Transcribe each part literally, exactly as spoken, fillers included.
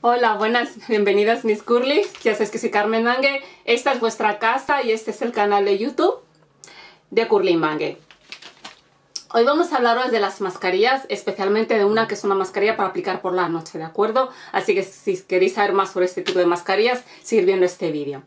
Hola, buenas, bienvenidas mis curly. Ya sabéis que soy Carmen Mangue. Esta es vuestra casa y este es el canal de YouTube de Curly Mangue. Hoy vamos a hablaros de las mascarillas, especialmente de una que es una mascarilla para aplicar por la noche, ¿de acuerdo? Así que si queréis saber más sobre este tipo de mascarillas, seguid viendo este vídeo.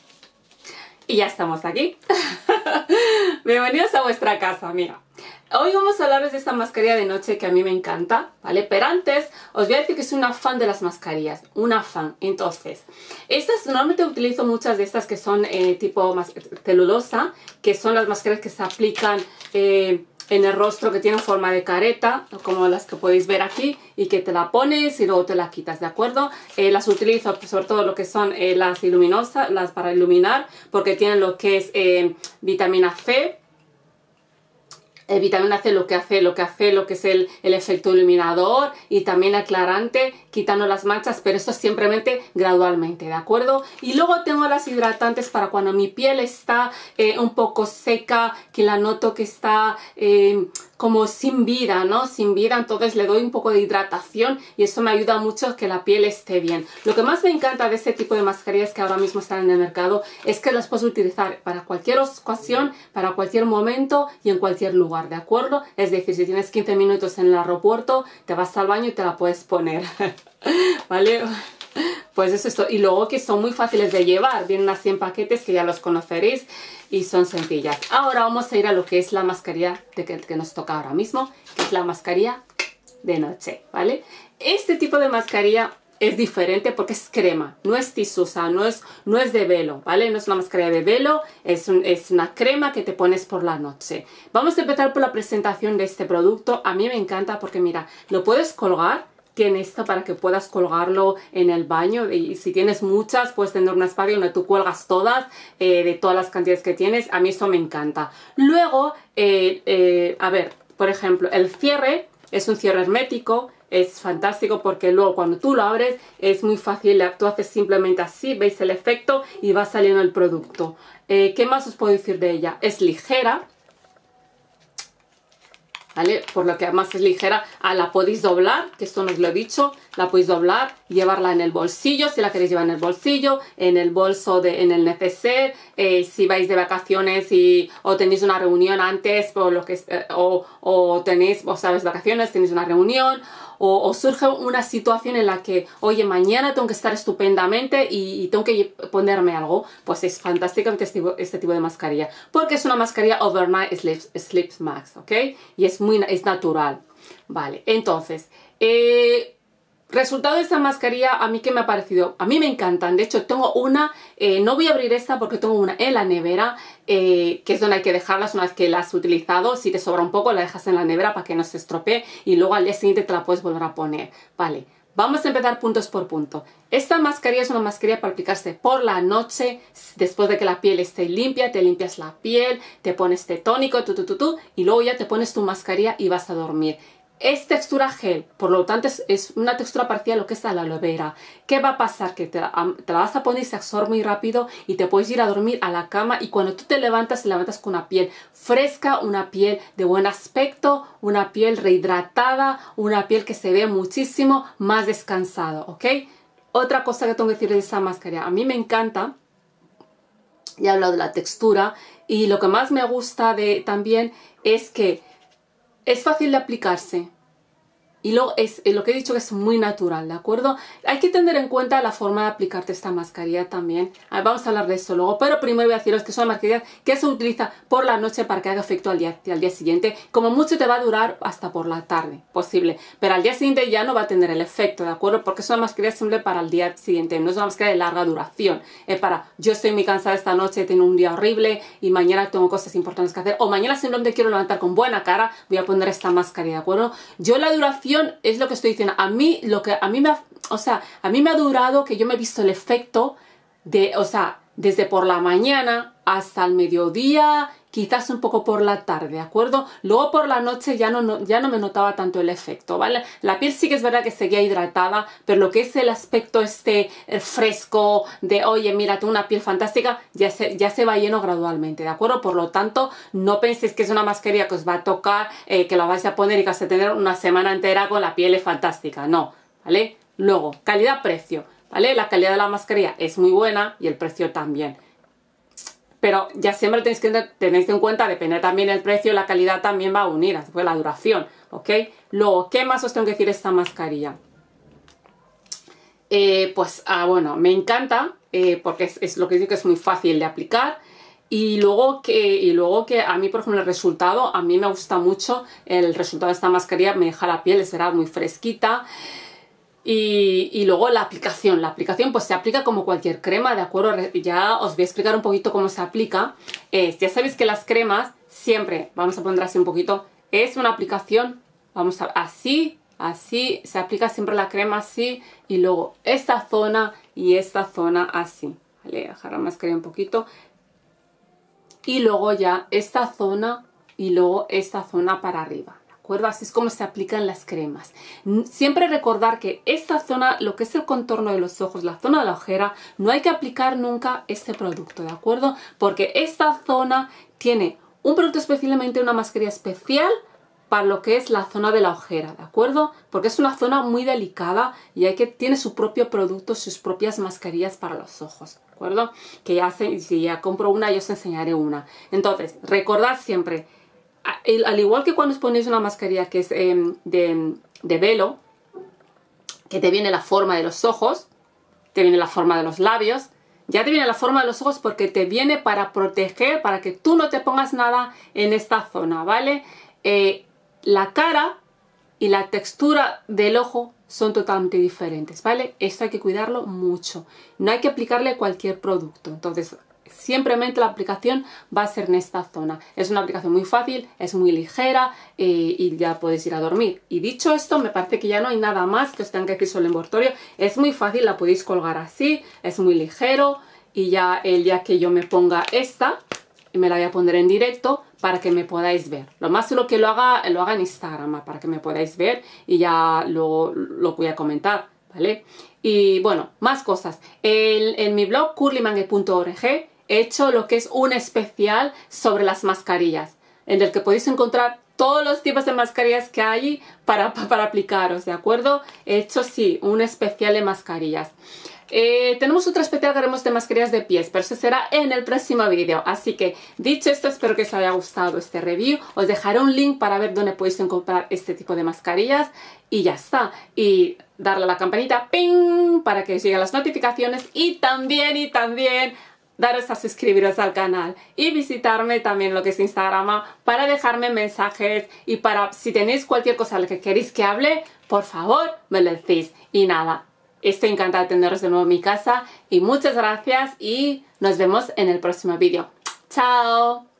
Y ya estamos aquí. Bienvenidos a vuestra casa, mira. Hoy vamos a hablaros de esta mascarilla de noche que a mí me encanta, ¿vale? Pero antes os voy a decir que soy una fan de las mascarillas, una fan. Entonces, estas normalmente utilizo muchas de estas que son eh, tipo celulosa, que son las mascarillas que se aplican eh, en el rostro, que tienen forma de careta, como las que podéis ver aquí, y que te la pones y luego te la quitas, ¿de acuerdo? Eh, las utilizo sobre todo lo que son eh, las luminosas, las para iluminar, porque tienen lo que es eh, vitamina C. Eh, vitamina C lo que hace, lo que hace, lo que es el, el efecto iluminador y también aclarante, quitando las manchas, pero esto simplemente gradualmente, ¿de acuerdo? Y luego tengo las hidratantes para cuando mi piel está eh, un poco seca, que la noto que está eh, como sin vida, ¿no? Sin vida, entonces le doy un poco de hidratación y eso me ayuda mucho a que la piel esté bien. Lo que más me encanta de este tipo de mascarillas que ahora mismo están en el mercado es que las puedes utilizar para cualquier ocasión, para cualquier momento y en cualquier lugar, ¿de acuerdo? Es decir, si tienes quince minutos en el aeropuerto, te vas al baño y te la puedes poner, ¿vale? Pues eso es todo. Y luego que son muy fáciles de llevar, vienen así en paquetes que ya los conoceréis y son sencillas. Ahora vamos a ir a lo que es la mascarilla de que, que nos toca ahora mismo, que es la mascarilla de noche, ¿vale? Este tipo de mascarilla es diferente porque es crema, no es tisusa, no es, no es de velo, ¿vale? No es una mascarilla de velo, es, un, es una crema que te pones por la noche. Vamos a empezar por la presentación de este producto. A mí me encanta porque mira, lo puedes colgar. Tiene esto para que puedas colgarlo en el baño y si tienes muchas puedes tener un espacio donde tú cuelgas todas eh, de todas las cantidades que tienes. A mí esto me encanta. Luego, eh, eh, a ver, por ejemplo, el cierre es un cierre hermético. Es fantástico porque luego cuando tú lo abres es muy fácil, tú haces simplemente así, veis el efecto y va saliendo el producto. Eh, ¿Qué más os puedo decir de ella? Es ligera, ¿vale? Por lo que además es ligera, ah, la podéis doblar, que esto no os lo he dicho, la podéis doblar, llevarla en el bolsillo, si la queréis llevar en el bolsillo, en el bolso, de, en el neceser, eh, si vais de vacaciones y, o tenéis una reunión antes, o, lo que, eh, o, o tenéis, o sabes, vacaciones, tenéis una reunión, o, o surge una situación en la que, oye, mañana tengo que estar estupendamente y, y tengo que ponerme algo, pues es fantástico este tipo, este tipo de mascarilla, porque es una mascarilla Overnight Sleep, Sleep Mask, ¿ok? Y es muy es natural, ¿vale? Entonces, eh, resultado de esta mascarilla, a mí que me ha parecido, a mí me encantan. De hecho tengo una, eh, no voy a abrir esta porque tengo una en la nevera, eh, que es donde hay que dejarlas una vez que la has utilizado. Si te sobra un poco la dejas en la nevera para que no se estropee y luego al día siguiente te la puedes volver a poner, vale. Vamos a empezar puntos por punto. Esta mascarilla es una mascarilla para aplicarse por la noche, después de que la piel esté limpia, te limpias la piel, te pones este tónico, tu, tu, tu, tu, y luego ya te pones tu mascarilla y vas a dormir. Es textura gel, por lo tanto es, es una textura parecida a lo que es la aloe vera. ¿Qué va a pasar? Que te la, te la vas a poner y se absorbe muy rápido y te puedes ir a dormir a la cama y cuando tú te levantas, te levantas con una piel fresca, una piel de buen aspecto, una piel rehidratada, una piel que se ve muchísimo más descansado, ¿ok? Otra cosa que tengo que decir de esa mascarilla, a mí me encanta, ya he hablado de la textura y lo que más me gusta de también es que es fácil de aplicarse y luego es lo que he dicho que es muy natural, ¿de acuerdo? Hay que tener en cuenta la forma de aplicarte esta mascarilla también. Vamos a hablar de eso luego, pero primero voy a deciros que es una mascarilla que se utiliza por la noche para que haga efecto al día, al día siguiente. Como mucho te va a durar hasta por la tarde, posible, pero al día siguiente ya no va a tener el efecto, ¿de acuerdo? Porque es una mascarilla simple para el día siguiente, no es una mascarilla de larga duración. Es para, yo estoy muy cansada esta noche, tengo un día horrible y mañana tengo cosas importantes que hacer, o mañana simplemente quiero levantar con buena cara, voy a poner esta mascarilla, ¿de acuerdo? Yo la duración es lo que estoy diciendo, a mí lo que a mí me ha, o sea, a mí me ha durado que yo me he visto el efecto de, o sea, desde por la mañana hasta el mediodía, quizás un poco por la tarde, ¿de acuerdo? Luego por la noche ya no, no, ya no me notaba tanto el efecto, ¿vale? La piel sí que es verdad que seguía hidratada, pero lo que es el aspecto este fresco de, oye, mira, tengo una piel fantástica, ya se, ya se va lleno gradualmente, ¿de acuerdo? Por lo tanto, no penséis que es una mascarilla que os va a tocar, eh, que la vais a poner y que vais a tener una semana entera con la piel fantástica, no, ¿vale? Luego, calidad-precio, ¿vale? La calidad de la mascarilla es muy buena y el precio también. Pero ya siempre tenéis que tenéis en cuenta, depende también el precio, la calidad también va a unir, después la duración, ¿ok? Luego, ¿qué más os tengo que decir de esta mascarilla? Eh, pues, ah, bueno, me encanta, eh, porque es, es lo que digo que es muy fácil de aplicar. Y luego, que, y luego que a mí, por ejemplo, el resultado, a mí me gusta mucho el resultado de esta mascarilla, me deja la piel, será muy fresquita. Y, y luego la aplicación, la aplicación pues se aplica como cualquier crema, ¿de acuerdo? Ya os voy a explicar un poquito cómo se aplica. Eh, ya sabéis que las cremas siempre, vamos a poner así un poquito, es una aplicación, vamos a así, así, se aplica siempre la crema así y luego esta zona y esta zona así. Vale, dejar la mascarilla un poquito. Y luego ya esta zona y luego esta zona para arriba. Así es como se aplican las cremas. Siempre recordar que esta zona, lo que es el contorno de los ojos, la zona de la ojera, no hay que aplicar nunca este producto, ¿de acuerdo? Porque esta zona tiene un producto especialmente, una mascarilla especial para lo que es la zona de la ojera, ¿de acuerdo? Porque es una zona muy delicada y hay que tiene su propio producto, sus propias mascarillas para los ojos, ¿de acuerdo? Que ya se, si ya compro una, yo os enseñaré una. Entonces, recordad siempre, al igual que cuando os ponéis una mascarilla que es eh, de, de velo, que te viene la forma de los ojos, te viene la forma de los labios, ya te viene la forma de los ojos porque te viene para proteger, para que tú no te pongas nada en esta zona, ¿vale? Eh, la cara y la textura del ojo son totalmente diferentes, ¿vale? Esto hay que cuidarlo mucho. No hay que aplicarle cualquier producto. Entonces, simplemente la aplicación va a ser en esta zona. Es una aplicación muy fácil, es muy ligera eh, y ya podéis ir a dormir. Y dicho esto, me parece que ya no hay nada más que os tenga que decir sobre el envoltorio. Es muy fácil, la podéis colgar así, es muy ligero y ya el día que yo me ponga esta, me la voy a poner en directo para que me podáis ver. Lo más seguro que lo haga, lo haga en Instagram para que me podáis ver y ya lo, lo voy a comentar, ¿vale? Y bueno, más cosas. En, en mi blog curlymangue punto org he hecho lo que es un especial sobre las mascarillas, en el que podéis encontrar todos los tipos de mascarillas que hay para, para aplicaros, ¿de acuerdo? He hecho, sí, un especial de mascarillas. Eh, tenemos otro especial que haremos de mascarillas de pies, pero eso será en el próximo vídeo. Así que, dicho esto, espero que os haya gustado este review. Os dejaré un link para ver dónde podéis encontrar este tipo de mascarillas. Y ya está. Y darle a la campanita, ¡ping!, para que os lleguen las notificaciones. Y también, y también, daros a suscribiros al canal. Y visitarme también lo que es Instagram para dejarme mensajes. Y para, si tenéis cualquier cosa de la que queréis que hable, por favor, me lo decís. Y nada. Estoy encantada de teneros de nuevo en mi casa y muchas gracias y nos vemos en el próximo vídeo. ¡Chao!